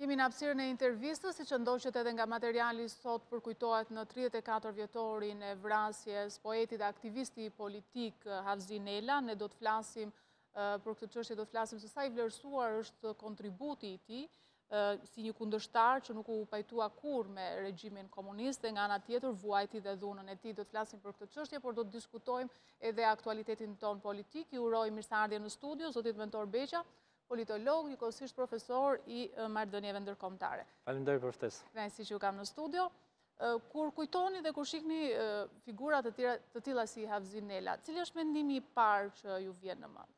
Kemi në hapësirën e intervistës, si që ndoqët edhe nga materiali sot përkujtohet në 34 vjetorin e vrasjes poetit dhe aktivisti politik Havzi Nela. Ne do të flasim për këtë çështje, do të flasim se sa i vlerësuar është kontributi i tij si një kundërshtar që nuk u pajtua kur me regjimin komunist dhe nga ana tjetër vuajti dhe dhunën e tij. Do të flasim për këtë çështje, por do të diskutojmë edhe aktualitetin ton politik. Ju uroj mirëseardhje në studio, zotit Mentor Beqa, politolog, njëkohësisht profesor i marrëdhënieve ndërkombëtare. Faleminderit për ftesë. Kënaqësi që ju kam në studio. Kur kujtoni dhe kur shihni figura të tilla si Havzi Nela, cili është mendimi i parë që ju vjen në mend?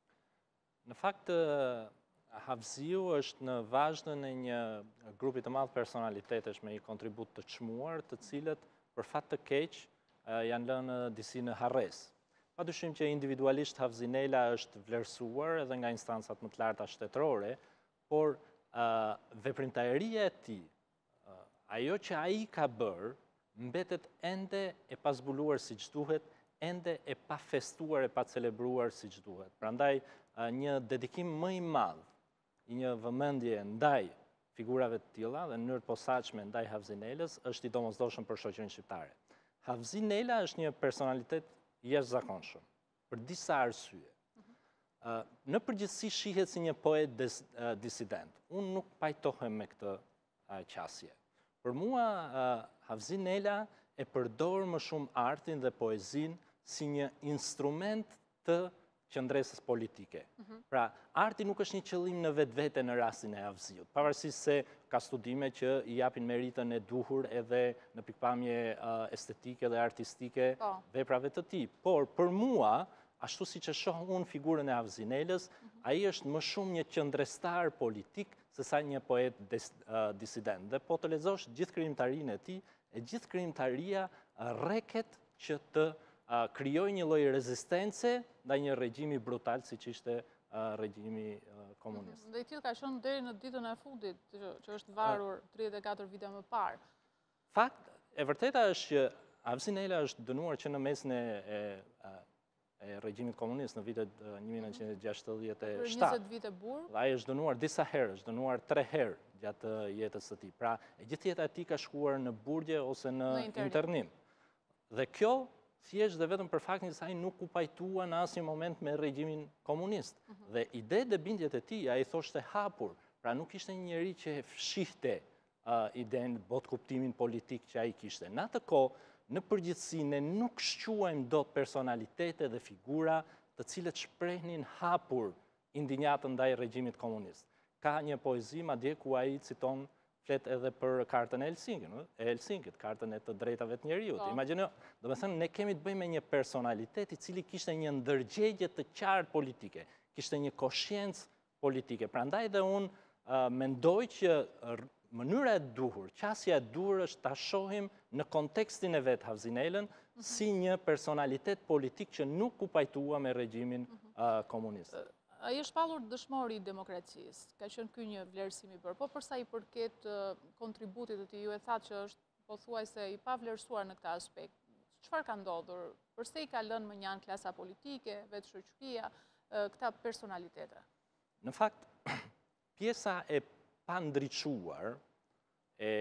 Në fakt, Havziu është në vazhdën e një grupi të madh personalitetesh me një kontribut të çmuar, të cilët për fat të keq janë lënë disi në harres. Padyshim që individualisht Havzi Nela është vlerësuar edhe nga instancat më të larta shtetërore, por veprimtaria e tij, ajo që ai ka bërë, mbetet ende e pazbuluar siç duhet, ende e pa festuar e pa celebruar siç duhet. Prandaj një dedikim më i madh, një vëmendje ndaj figurave të tilla dhe në mënyrë të posaçme ndaj Havzi Nelës është i domosdoshëm për shoqërinë shqiptare. Havzi Nela është një personalitet jashtëzakonshëm për disa arsye. Në përgjithësi shihet si një poet disident. Unë nuk pajtohem me këtë qasje. Për mua, Havzi Nela e përdor më shumë artin dhe poezinë si një instrument të qëndresës politike. Pra, arti nuk është një qëllim në vetvete në rastin e Havziut, pavarësisht se ka studime që i japin meritën e duhur edhe në pikpamje estetike dhe artistike veprave të tij. Por për mua, ashtu siç e shoh unë figurën e Havzi Nelës, ai është më shumë një qëndrestar politik se sa një poet disident. Dhe po të lexosh gjithë krijimtarinë e tij, e gjithë krijimtaria rreket që të krijoj një lloj rezistence ndaj një regjimi brutal siç ishte regjimi komunist. Dhe i tillë ka qenë deri në ditën e fundit, që është varur 34 vite më parë. Fakt, e vërteta është që Havzi Nela është dënuar që në mesin e regjimit komunist në vitet 1967. Për 20 vite burg. Dhe ai është dënuar disa herë, është dënuar 3 herë gjatë jetës së tij. Pra, e gjithë jeta e tij ka shkuar në burgje ose në internim. Dhe kjo thjesht dhe vetëm për faktin se ai nuk u pajtua në asnjë moment me regjimin komunist. Dhe idetë dhe bindjet e tij ai thoshte hapur, pra nuk ishte një njerëz që e fshihte idenë bot kuptimin politik që ai kishte. Në atë kohë, në përgjithësi ne nuk shquajmë dot personalitete dhe figura të cilët shprehnin hapur indinjatën ndaj regjimit komunist. Ka një poezi madje ku ai citon flet edhe për kartën e Helsinkit, kartën e të drejtave të njeriut. Imagjino, domethënë ne kemi të bëjmë me një personalitet i cili kishte një ndërgjegje të qartë politike, kishte një koshiencë politike. Prandaj dhe unë mendoj që mënyra e duhur, qasja e duhur është ta shohim në kontekstin e vet Havzi Nelën si një personalitet politik që nuk u pajtua me regjimin komunist. Ai është shpallur dëshmor i demokracisë. Ka qenë ky një vlerësim i bërë. Po për sa i përket kontributit të tij, ju e thatë që është pothuajse i pavlerësuar në këtë aspekt. Çfarë ka ndodhur? Përse i ka lënë më njan klasa politike, vetë shoqëria, këta personalitete? Në fakt, pjesa e pandriçuar e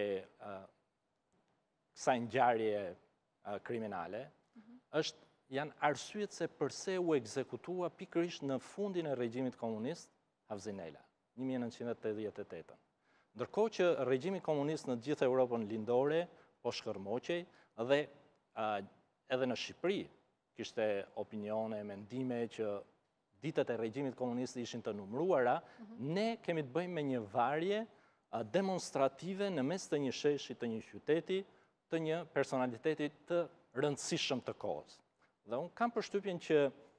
kësaj ngjarje kriminale janë arsyet se përse u ekzekutua pikërisht në fundin e regjimit komunist Havzi Nela, 1988. Ndërkohë që regjimi komunist në gjithë Europën lindore po shkërmoqej dhe edhe në Shqipëri kishte opinione, mendime që ditët e regjimit komunist ishin të numëruara, ne kemi të bëjmë me një varje demonstrative në mes të një sheshi, të një qyteti, të një personaliteti të rëndësishëm të kohës. Dhe unë kam përshtypjen që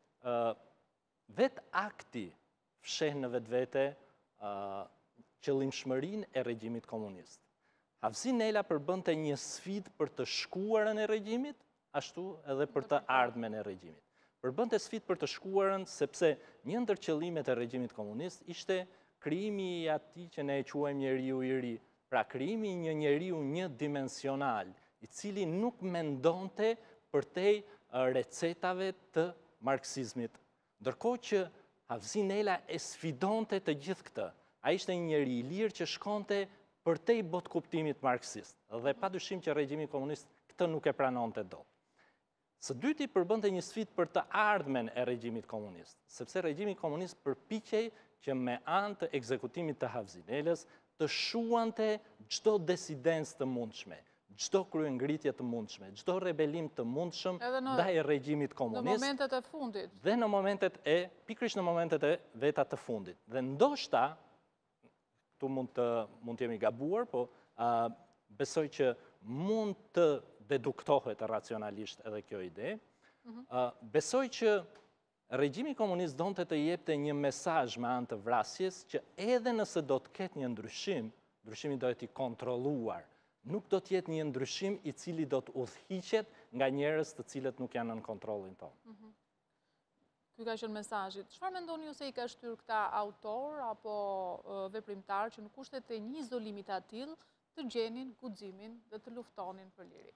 vetë akti fsheh në vetvete qëllimshmërinë e regjimit komunist. Havzi Nela përbënte një sfidë për të shkuarën e regjimit, ashtu edhe për të ardhmen e regjimit. Përbënte sfidë për të shkuarën sepse një ndër qëllimet e regjimit komunist ishte krijimi i atij që ne e quajmë njeriu i ri, pra krijimi i një njeriu një dimensional, i cili nuk mendonte përtej recetave të marksizmit. Ndërkohë që Havzi Nela e sfidonte të gjithë këtë. a ishte një njeri i lirë që shkonte përtej bot kuptimit marksist. Dhe padyshim që regjimi komunist këtë nuk e pranonte dot. Së dyti përbënte një sfidë për të ardhmen e regjimit komunist, sepse regjimi komunist përpiqej që me anë të ekzekutimit të Havzinelës të shuante çdo disidencë të mundshme, çdo kryengritje të mundshme, çdo rebelim të mundshëm ndaj regjimit komunist. Në momentet e fundit. Dhe në momentet pikërisht në momentet e veta të fundit. Dhe ndoshta, tu mund të jemi gabuar, po besoj që mund të deduktohet racionalisht edhe kjo ide. Besoj që regjimi komunist donte të jepte një mesazh me anë të vrasjes që edhe nëse do të ketë një ndryshim, ndryshimi do të jetë i kontrolluar. Nuk do të jetë një ndryshim i cili do të udhëhiqet nga njerëz të cilët nuk janë në kontrollin tonë. Ky ka qenë mesazhi. Çfarë mendoni ju se i ka shtyr këta autor apo veprimtar që në kushtet e një izolimi të atill të gjenin guximin dhe të luftonin për liri?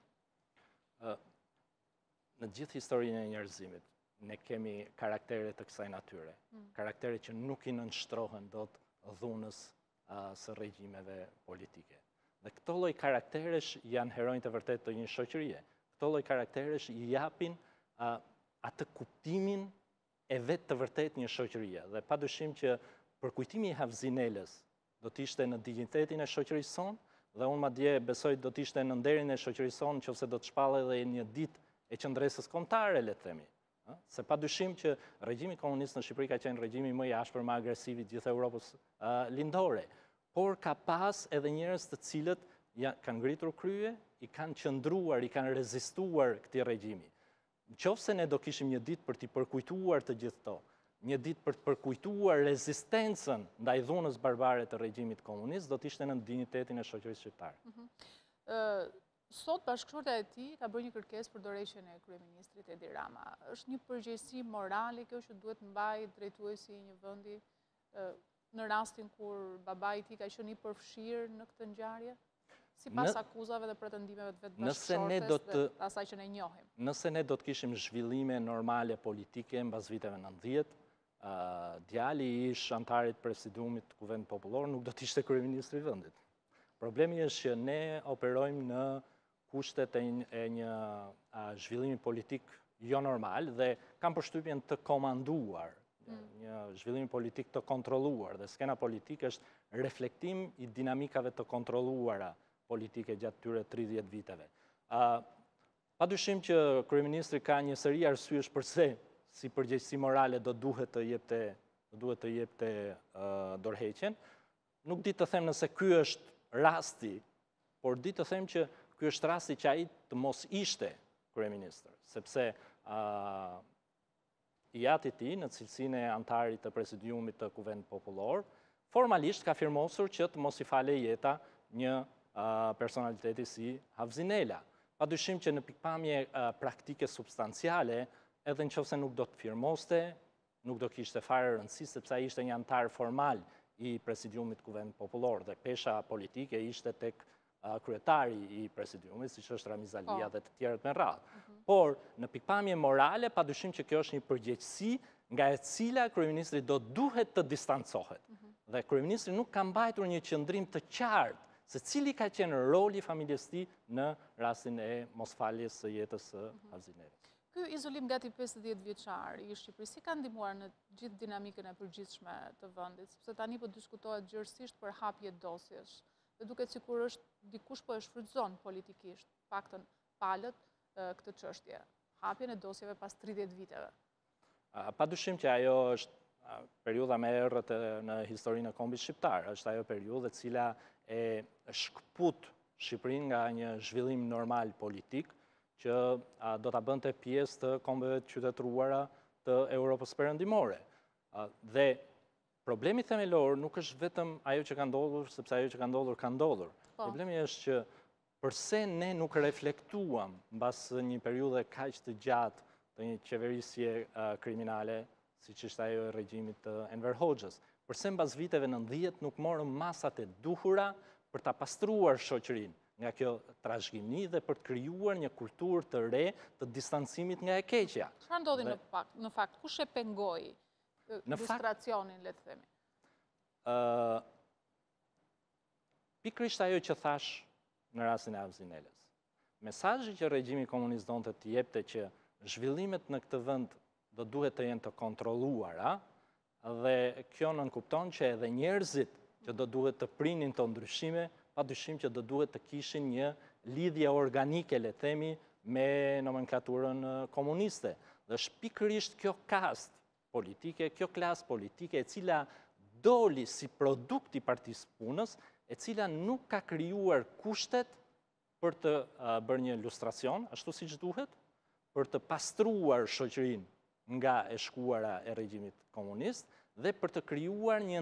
Në gjithë historinë e njerëzimit, ne kemi karaktere të kësaj natyre. Karaktere që nuk i nënshtrohen dot dhunës së regjimeve politike. Dhe këto lloj karakteresh janë heronjtë të vërtet të një shoqërie. Këto lloj karakteresh i japin atë kuptimin e vetë të vërtet një shoqërie. Dhe padyshim që përkujtimi i Havzinelës do të ishte në dignitetin e shoqërisë sonë, dhe unë madje besoj do të ishte në nderin e shoqërisë sonë nëse do të shpallej edhe një ditë e qendresës kombëtare, le të themi. Se padyshim që regjimi komunist në Shqipëri ka qenë regjimi më i ashpër, më agresiv i gjithë Evropës lindore, por ka pas edhe njerëz të cilët kanë ngritur krye, i kanë qëndruar, i kanë rezistuar këtij regjimi. Nëse ne do kishim një ditë për t'i përkujtuar të gjithë to, një ditë për të përkujtuar rezistencën ndaj dhunës barbare të regjimit komunist, do të ishte në dignitetin e shoqërisë shqiptare. Sot bashkëshorta e tij ka bërë një kërkesë për dorëheqjen e kryeministrit Edi Rama. Është një përgjegjësi morale kjo që duhet mbajë drejtuesi i një vendi në rastin kur babai i tij ka qenë i përfshirë në këtë ngjarje? Sipas akuzave dhe pretendimeve të vetë bashkëshortes dhe asaj që ne njohim. Nëse ne do të kishim zhvillime normale politike mbas viteve 90, djali i ish antarit presidiumit të Kuvendit Popullor nuk do të ishte kryeministri i vendit. Problemi është që ne operojmë në kushtet e një zhvillimi politik jo normal dhe kam përshtypjen të komanduar, një zhvillim politik të kontrolluar, dhe skena politike është reflektim i dinamikave të kontrolluara politike gjatë tyre 30 viteve. Padyshim që kryeministri ka një seri arsyesh pse si përgjegjësi morale do duhet të jepte dorëheqjen. Nuk di të them nëse ky është rasti, por di të them që ky është rasti që ai të mos ishte kryeministër, sepse i ati i tij në cilësinë e antarit të presidiumit të Kuvendit Popullor, formalisht ka firmosur që të mos i fale jeta një personaliteti si Havzinela. Padyshim që në pikpamje praktike substanciale, edhe nëse nuk do të firmoste, nuk do kishte fare rëndësi, sepse ai ishte një antar formal i presidiumit Kuvendit Popullor dhe pesha politike ishte tek kryetari i presidiumit, siç është Ramiz Alia dhe të tjerët me radhë. Por në pikpamje morale, padyshim që kjo është një përgjegjësi nga e cila kryeministri do duhet të distancohet. Dhe kryeministri nuk ka mbajtur një qëndrim të qartë se cili ka qenë roli i familjes së tij në rastin e mosfaljes së jetës së Havzinelës. Ky izolim gati 50 vjeçar i Shqipërisë ka ndihmuar në gjithë dinamikën e përgjithshme të vendit, sepse tani po diskutohet gjërësisht për hapje dosjesh. Dhe duket sikur është dikush po e shfrytëzon politikisht, paktën palët këtë çështje, hapjen e dosjeve pas 30 viteve. Padyshim që ajo është periudha më e errët në historinë e kombit shqiptar, është ajo periudhë e cila e shkput Shqipërinë nga një zhvillim normal politik që do ta bënte pjesë të kombeve të qytetëruara të Europës perëndimore. Dhe problemi themelor nuk është vetëm ajo që ka ndodhur, sepse ajo që ka ndodhur. Problemi është që përse ne nuk reflektuam mbas një periudhe kaq të gjatë të një qeverisje kriminale, siç ishte ajo e regjimit të Enver Hoxhës. Përse mbas viteve 90 nuk morëm masat e duhura për ta pastruar shoqërinë nga kjo trashëgimi dhe për të krijuar një kulturë të re të distancimit nga e keqja. Çfarë ndodhi në fakt? Kush e pengoi lustracionin, le të themi? pikërisht ajo që thash në rastin e Avzinelës. Mesazhi që regjimi komunist donte të jepte që zhvillimet në këtë vend do duhet të jenë të kontrolluara, dhe kjo nënkupton që edhe njerëzit që do duhet të prinin të ndryshime, padyshim që do duhet të kishin një lidhje organike, le themi, me nomenklaturën komuniste. Dhe është pikërisht kjo kast politike, kjo klasë politike e cila doli si produkt i Partisë Punës, e cila nuk ka krijuar kushtet për të bërë një lustracion, ashtu siç duhet, për të pastruar shoqërinë nga e shkuara e regjimit komunist dhe për të krijuar një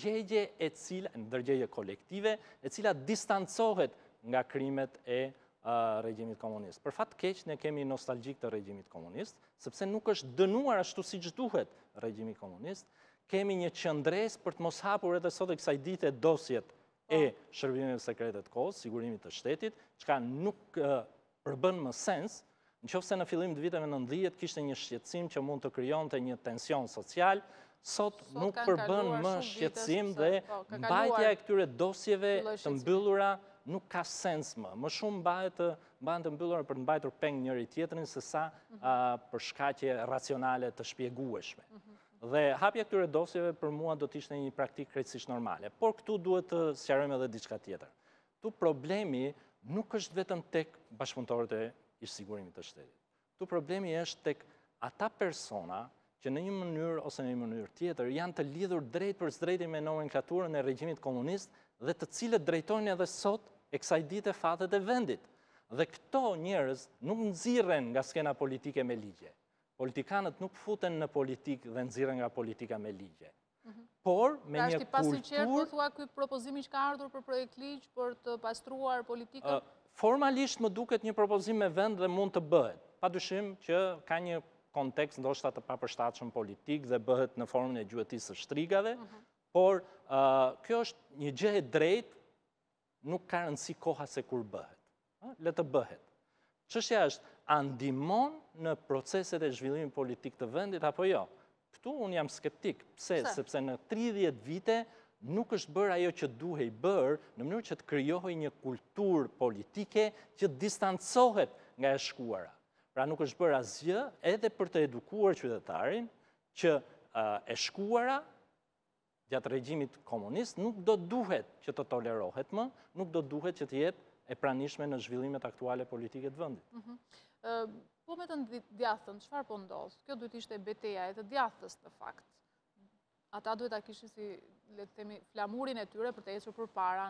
ndërgjegje kolektive e cila distancohet nga krimet e regjimit komunist. Për fat keq ne kemi nostalgjik të regjimit komunist, sepse nuk është dënuar ashtu siç duhet regjimi komunist. Kemi një qëndres për të mos hapur edhe sot e kësaj dite dosjet e shërbimeve sekrete të kohës, sigurimit të shtetit, çka nuk përbën më sens. Nëse në fillim të viteve 90 kishte një shqetësim që mund të krijonte një tension social, sot nuk përbën më shqetësim dhe mbajtja e këtyre dosjeve të mbyllura nuk ka sens më. Më shumë mbahen të mbyllura për të mbajtur peng njëri tjetrin sesa për shkaqe racionale të shpjegueshme. Dhe hapja këtyre dosjeve për mua do të ishte një praktikë krejtësisht normale. Por këtu duhet të sqarojmë edhe diçka tjetër. Tu problemi nuk është vetëm tek bashkëpunëtorët e ish sigurimit të shtetit. Tu problemi është tek ata persona që në një mënyrë ose në një mënyrë tjetër janë të lidhur drejt për drejti me nomenklaturën e regjimit komunist dhe të cilët drejtojnë edhe sot e kësaj dite fatet e vendit. Dhe këto njerëz nuk nxirren nga skena politike me ligje. Politikanët nuk futen në politikë dhe nxirren nga politika me ligje. Por me një kulturë... Pra është i pasinqert po thua ky propozimi që ka ardhur për projekt ligj për të pastruar politikën? Formalisht më duket një propozim me vend dhe mund të bëhet. Padyshim që ka një kontekst ndoshta të papërshtatshëm politik dhe bëhet në formën e gjuetisë së shtrigave, por kjo është një gjë e drejtë, nuk ka rëndësi koha se kur bëhet. Le të bëhet. Çështja është, a ndihmon në proceset e zhvillimit politik të vendit apo jo? Këtu unë jam skeptik. Pse? Sepse në 30 vite nuk është bërë ajo që duhej bërë në mënyrë që të krijohej një kulturë politike që distancohet nga e shkuara. Pra nuk është bërë asgjë edhe për të edukuar qytetarin që e shkuara gjatë regjimit komunist nuk do duhet që të tolerohet më, nuk do duhet që të jetë e pranishme në zhvillimet aktuale politike të vendit. Po me të djathën, çfarë po ndodh? Kjo duhet ishte betejë e të djathës në fakt. Ata duhet ta kishin si, le të themi, flamurin e tyre për të ecur përpara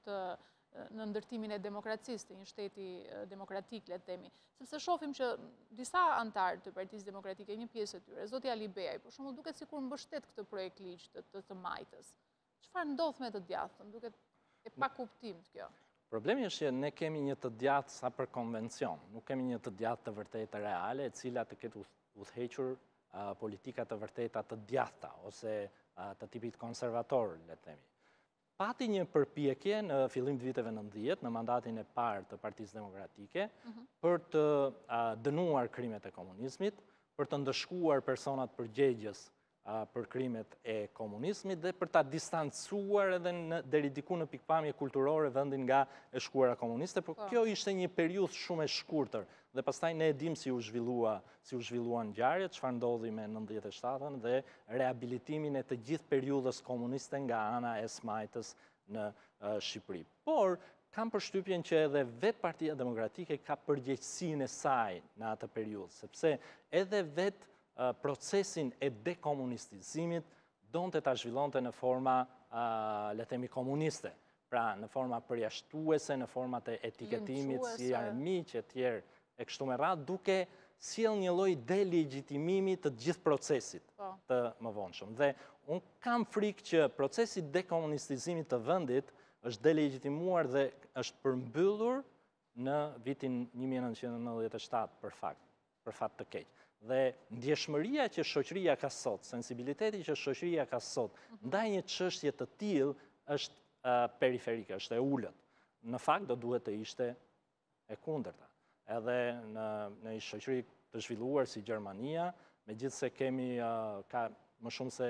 në ndërtimin e demokracisë, të një shteti demokratik, le të themi. Sepse shohim që disa antarë të Partisë Demokratike, një pjesë e tyre, zoti Ali Beaj, për shembull, duket sikur mbështet këtë projekt ligj të majtës. Çfarë ndodh me të djathën? Duket e pakuptim kjo. Problemi është që ne kemi një të djathtë sa për konvencion, nuk kemi një të djathtë të vërtetë reale, e cila të ketë udhëhequr politika të vërteta të djathta, ose të tipit konservator, le të themi. Pati një përpjekje në fillim të viteve 90, në mandatin e parë të Partisë Demokratike, për të dënuar krimet e komunizmit, për të ndëshkuar personat përgjegjës për krimet e komunizmit dhe për ta distancuar edhe deri diku në pikpamje kulturore vendin nga e shkuara komuniste, por kjo ishte një periudhë shumë e shkurtër dhe pastaj ne e dim si u zhvilluan ngjarjet, çfarë ndodhi me 97-ën dhe rehabilitimin e të gjithë periudhës komuniste nga ana e smajtës në Shqipëri. Por kam përshtypjen që edhe vetë Partia Demokratike ka përgjegjësinë e saj në atë periudhë, sepse edhe vetë procesin e dekomunistizimit donte ta zhvillonte në forma, le themi, komuniste. Pra, në forma përjashtuese, në format e etiketimit si armiq e tjerë e kështu me radhë, duke sjell një lloj delegjitimimi të gjithë procesit të mëvonshëm. Dhe unë kam frikë që procesi dekomunistizimit të vendit është delegitimuar dhe është përmbyllur në vitin 1997 për fat të keq. Dhe ndjeshmëria që shoqëria ka sot, sensibiliteti që shoqëria ka sot, ndaj një çështje të tillë është periferike, është e ulët. Në fakt do duhet të ishte e kundërta. Edhe në një shoqëri të zhvilluar si Gjermania, megjithse kemi ka më shumë se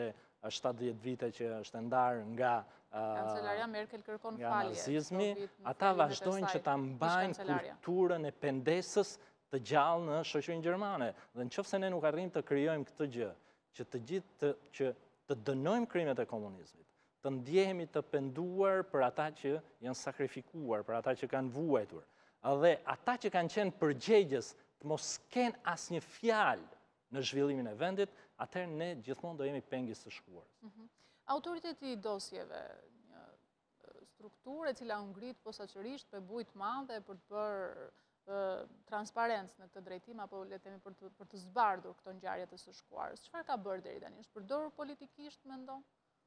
70 vite që është ndarë nga Kancelaria Merkel kërkon nga falje. nazizmi, do vitë në ata fjalimet e vazhdojnë që saj, ta mbajnë ish-kancelaria. kulturën e pendesës të gjallë në shoqërinë gjermane. Dhe nëse ne nuk arrijmë të krijojmë këtë gjë, që të dënojmë krimet e komunizmit, të ndjehemi të penduar për ata që janë sakrifikuar, për ata që kanë vuajtur, dhe ata që kanë qenë përgjegjës të mos kenë asnjë fjalë në zhvillimin e vendit, atëherë ne gjithmonë do jemi pengis të shkuarës. Autoriteti i dosjeve, një strukturë e cila u ngrit posaçërisht me bujë të madhe për të bërë transparencë në këtë drejtim, apo le të themi për të zbardhur këto ngjarje të së shkuarës. Çfarë ka bërë deri tani? Është përdorur politikisht, mendon?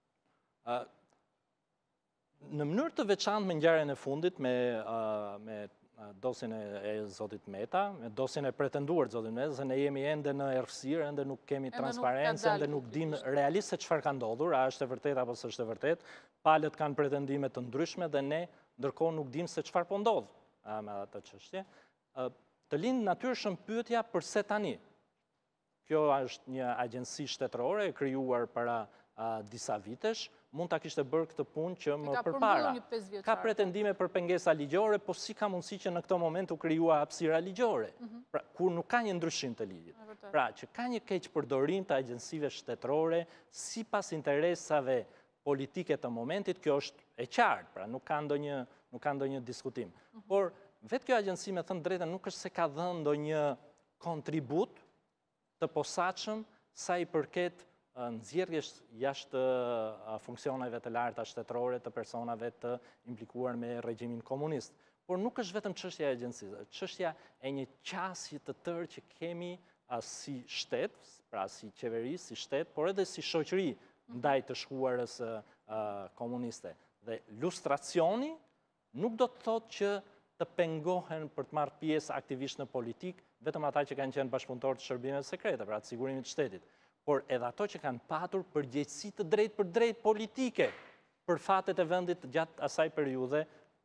Në mënyrë të veçantë me ngjarjen e fundit me dosjen e zotit Meta, me dosjen e pretenduar zotit Meta, se ne jemi ende në errësirë, ende nuk kemi transparencë, ende nuk dim realisht se çfarë ka ndodhur, a është e vërtetë apo s'është e vërtetë. Palët kanë pretendime të ndryshme dhe ne ndërkohë nuk dim se çfarë po ndodh me atë çështje. Të lind natyrshëm pyetja pse tani. Kjo është një agjenci shtetërore e krijuar para disa vitesh, mund ta kishte bërë këtë punë që më përpara. Ka pretendime për pengesa ligjore, po si ka mundësi që në këto moment u krijua hapësira ligjore, pra, kur nuk ka një ndryshim të ligjit. Pra, që ka një keq përdorim të agjencive shtetërore sipas interesave politike të momentit, kjo është e qartë, pra nuk ka ndonjë diskutim. Por vetë kjo agjenci, me thënë drejtën, nuk është se ka dhënë ndonjë kontribut të posaçëm sa i përket nxjerrjes jashtë funksioneve të larta shtetërore të personave të implikuar me regjimin komunist. Por nuk është vetëm çështja e agjencisë, çështja e një qasje të tërë që kemi si shtet, pra si qeveri, si shtet, por edhe si shoqëri ndaj të shkuarës komuniste. Dhe lustracioni nuk do të thotë që të pengohen për të marrë pjesë aktivisht në politikë vetëm ata që kanë qenë bashkëpunëtorë të shërbimeve sekrete, pra të sigurimit të shtetit, por edhe ato që kanë patur përgjegjësi të drejtë për drejtë politike për fatet e vendit gjatë asaj periudhe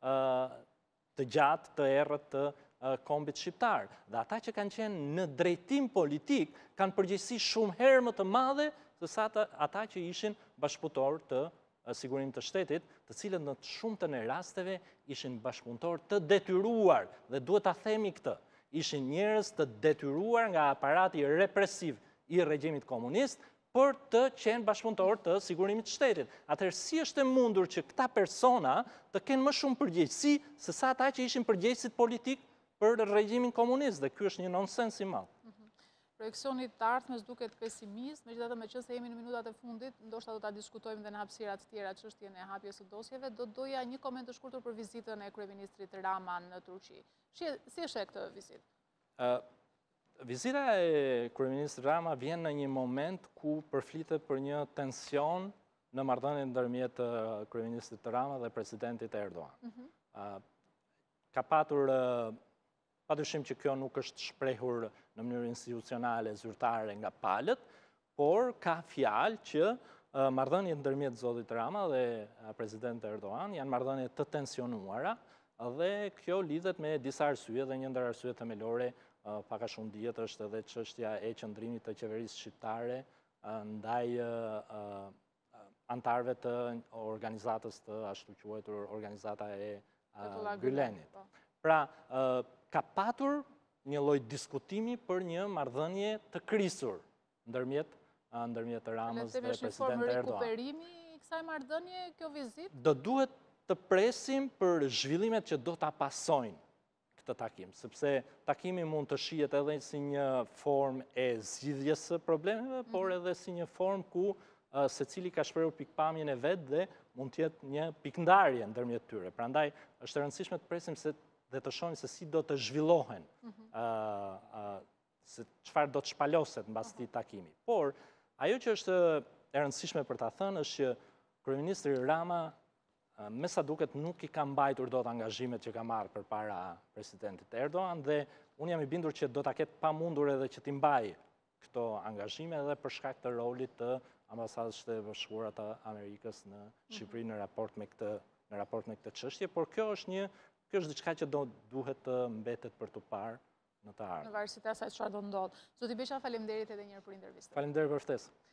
të gjatë të errët të kombit shqiptar. Dhe ata që kanë qenë në drejtim politik kanë përgjegjësi shumë herë më të madhe se sa ata që ishin bashkëpunëtorë të sigurimit të shtetit, të cilët në shumtën e rasteve ishin bashkëpunëtorë të detyruar, dhe duhet ta themi këtë, ishin njerëz të detyruar nga aparati represiv i regjimit komunist për të qenë bashkëpunëtorë të sigurimit të shtetit. Atëherë si është e mundur që këta persona të kenë më shumë përgjegjësi se sa ata që ishin përgjegjësit politik për regjimin komunist, dhe ky është një nonsens i madh. Projeksioni të ardhmes duket pesimist, megjithatë meqense jemi në minutat e fundit, ndoshta do ta diskutojmë edhe në hapësira të tjera çështjen e hapjes së dosjeve, do doja një koment të shkurtër për vizitën e kryeministrit Rama në Turqi. Si e sheh këtë vizitë? Vizita e kryeministrit Rama vjen në një moment ku përflitet për një tension në marrëdhënien ndërmjet kryeministrit Rama dhe presidentit Erdogan. Ka patur padyshim që kjo nuk është shprehur në mënyrë institucionale zyrtare nga palët, por ka fjalë që marrëdhëniet ndërmjet zotit Rama dhe presidentit Erdogan janë marrëdhënie të tensionuara, dhe kjo lidhet me disa arsye, dhe një ndër arsyet themelore paka shumë dihet është edhe çështja e qëndrimit të qeverisë shqiptare ndaj antarëve të organizatës të ashtu quajtur organizata e Gülenit. Pra, ka patur një lloj diskutimi për një marrëdhënie të krisur ndërmjet Ramës dhe presidentit Erdogan. Rikuperimi i kësaj marrëdhënie kjo vizitë? Do duhet të presim për zhvillimet që do ta pasojnë këtë takim, sepse takimi mund të shihet edhe si një formë e zgjidhjes së problemeve, por edhe si një formë ku secili ka shprehur pikpamjen e vet dhe mund të jetë një pikndarje ndërmjet tyre. Prandaj është e rëndësishme të presim dhe të shohim se si do të zhvillohen, se çfarë do të shpaloset mbas këtij takimi. Por ajo që është e rëndësishme për ta thënë është që kryeministri Rama me sa duket nuk i ka mbajtur dot angazhimet që ka marrë përpara presidentit Erdogan, dhe unë jam i bindur që do ta ketë pamundur edhe që t'i mbajë këto angazhime edhe për shkak të rolit të ambasadës së Bashkuara të Amerikës në Shqipëri në raport me këtë çështje, por kjo është diçka që do duhet të mbetet për të parë në të ardhmen. Në varësi të asaj çfarë do ndodh. Zoti Beqa, faleminderit edhe një herë për intervistën. Faleminderit për ftesën.